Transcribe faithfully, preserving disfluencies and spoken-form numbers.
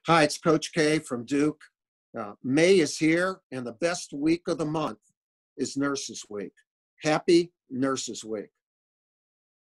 Hi, it's Coach K from Duke. Uh, May is here, and the best week of the month is Nurses Week. Happy Nurses Week.